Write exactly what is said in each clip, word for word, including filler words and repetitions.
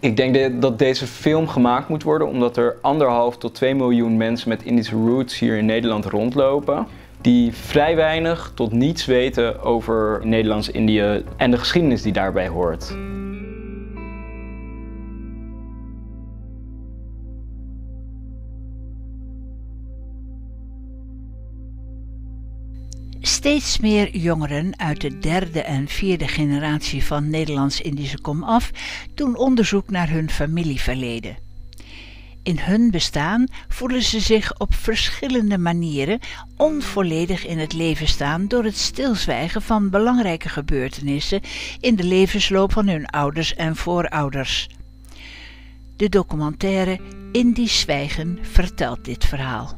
Ik denk dat deze film gemaakt moet worden omdat er anderhalf tot twee miljoen mensen met Indische roots hier in Nederland rondlopen. Die vrij weinig tot niets weten over Nederlands-Indië en de geschiedenis die daarbij hoort. Steeds meer jongeren uit de derde en vierde generatie van Nederlands-Indische komaf doen onderzoek naar hun familieverleden. In hun bestaan voelen ze zich op verschillende manieren onvolledig in het leven staan door het stilzwijgen van belangrijke gebeurtenissen in de levensloop van hun ouders en voorouders. De documentaire Indisch Zwijgen vertelt dit verhaal.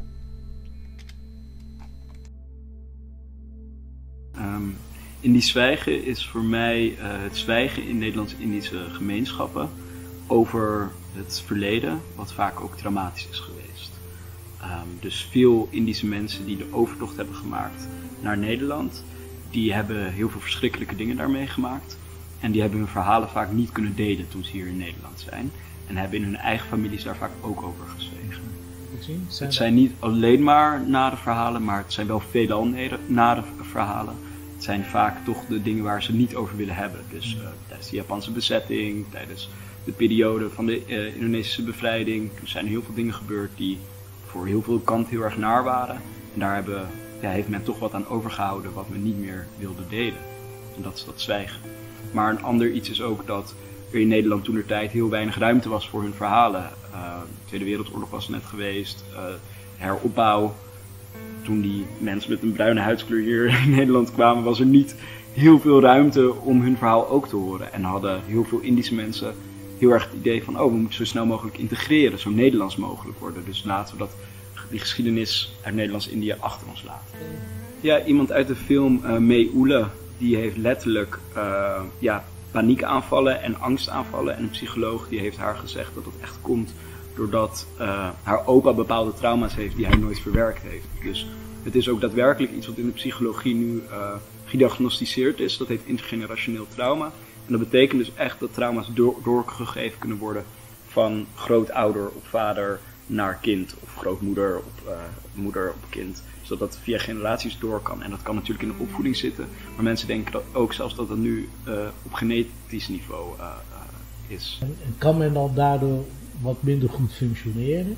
Um, Indisch zwijgen is voor mij uh, het zwijgen in Nederlands-Indische gemeenschappen over het verleden, wat vaak ook traumatisch is geweest. Um, dus veel Indische mensen die de overtocht hebben gemaakt naar Nederland, die hebben heel veel verschrikkelijke dingen daarmee gemaakt. En die hebben hun verhalen vaak niet kunnen delen toen ze hier in Nederland zijn. En hebben in hun eigen families daar vaak ook over gezwegen. Het zijn niet alleen maar nare verhalen, maar het zijn wel veelal nare verhalen. Het zijn vaak toch de dingen waar ze niet over willen hebben. Dus uh, tijdens de Japanse bezetting, tijdens de periode van de uh, Indonesische bevrijding. Er zijn heel veel dingen gebeurd die voor heel veel kanten heel erg naar waren. En daar hebben, ja, heeft men toch wat aan overgehouden wat men niet meer wilde delen. En dat is dat zwijgen. Maar een ander iets is ook dat er in Nederland toentertijd heel weinig ruimte was voor hun verhalen. Uh, de Tweede Wereldoorlog was net geweest, uh, heropbouw. Toen die mensen met een bruine huidskleur hier in Nederland kwamen, was er niet heel veel ruimte om hun verhaal ook te horen. En hadden heel veel Indische mensen heel erg het idee van, oh, we moeten zo snel mogelijk integreren, zo Nederlands mogelijk worden. Dus laten we dat, die geschiedenis uit Nederlands-Indië achter ons laten. Ja, iemand uit de film, uh, May Oele, die heeft letterlijk uh, ja, paniekaanvallen en angstaanvallen. En een psycholoog die heeft haar gezegd dat dat echt komt doordat uh, haar opa bepaalde trauma's heeft die hij nooit verwerkt heeft. Dus het is ook daadwerkelijk iets wat in de psychologie nu uh, gediagnosticeerd is. Dat heet intergenerationeel trauma. En dat betekent dus echt dat trauma's door, doorgegeven kunnen worden van grootouder op vader naar kind. Of grootmoeder op uh, moeder op kind. Zodat dat via generaties door kan. En dat kan natuurlijk in de opvoeding zitten. Maar mensen denken dat ook zelfs dat dat nu uh, op genetisch niveau uh, uh, is. En kan men dan daardoor wat minder goed functioneren?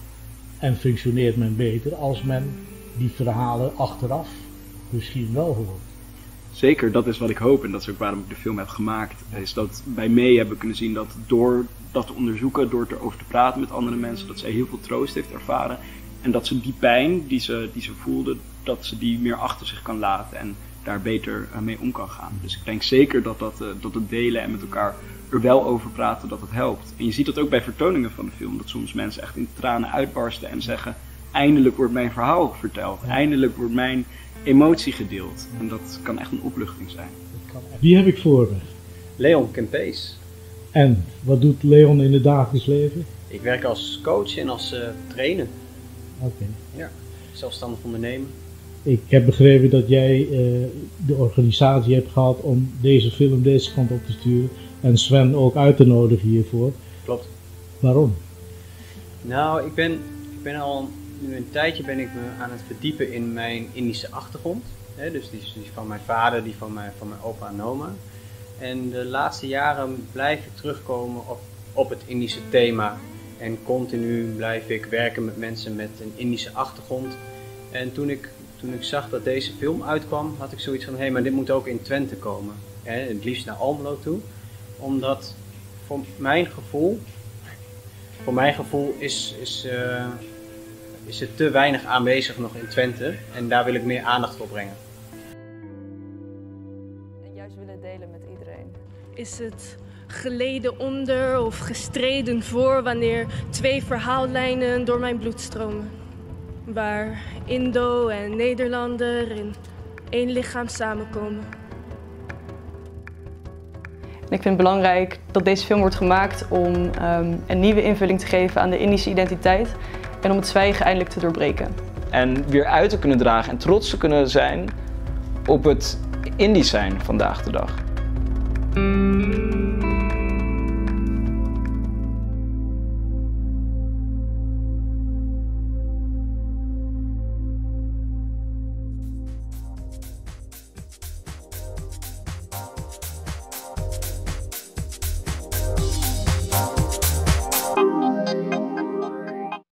En functioneert men beter als men die verhalen achteraf misschien wel hoort? Zeker, dat is wat ik hoop. En dat is ook waarom ik de film heb gemaakt. Is dat bij May hebben we kunnen zien dat door dat te onderzoeken, door erover te praten met andere mensen, dat zij heel veel troost heeft ervaren. En dat ze die pijn die ze, die ze voelde, dat ze die meer achter zich kan laten en daar beter mee om kan gaan. Dus ik denk zeker dat, dat, dat het delen en met elkaar er wel over praten, dat het helpt. En je ziet dat ook bij vertoningen van de film, dat soms mensen echt in tranen uitbarsten en zeggen, eindelijk wordt mijn verhaal verteld, eindelijk wordt mijn emotie gedeeld. En dat kan echt een opluchting zijn. Wie heb ik voor me? Leon Kempees. En wat doet Leon in het dagelijks leven? Ik werk als coach en als uh, trainer. Oké. Okay. Ja, zelfstandig ondernemer. Ik heb begrepen dat jij uh, de organisatie hebt gehad om deze film deze kant op te sturen. En Sven ook uit te nodigen hiervoor. Klopt. Waarom? Nou, ik ben, ik ben al nu een tijdje ben ik me aan het verdiepen in mijn Indische achtergrond. Hè, dus die, die van mijn vader, die van mijn, van mijn opa en oma. En de laatste jaren blijf ik terugkomen op, op het Indische thema. En continu blijf ik werken met mensen met een Indische achtergrond. En toen ik, toen ik zag dat deze film uitkwam, had ik zoiets van, hé, hey, maar dit moet ook in Twente komen. Hè, het liefst naar Almelo toe. Omdat voor mijn gevoel, voor mijn gevoel is, is, uh, is het te weinig aanwezig nog in Twente. En daar wil ik meer aandacht voor brengen. En juist willen delen met iedereen. Is het geleden onder of gestreden voor wanneer twee verhaallijnen door mijn bloed stromen. Waar Indo en Nederlander in één lichaam samenkomen. Ik vind het belangrijk dat deze film wordt gemaakt om um, een nieuwe invulling te geven aan de Indische identiteit en om het zwijgen eindelijk te doorbreken. En weer uit te kunnen dragen en trots te kunnen zijn op het Indisch zijn vandaag de dag.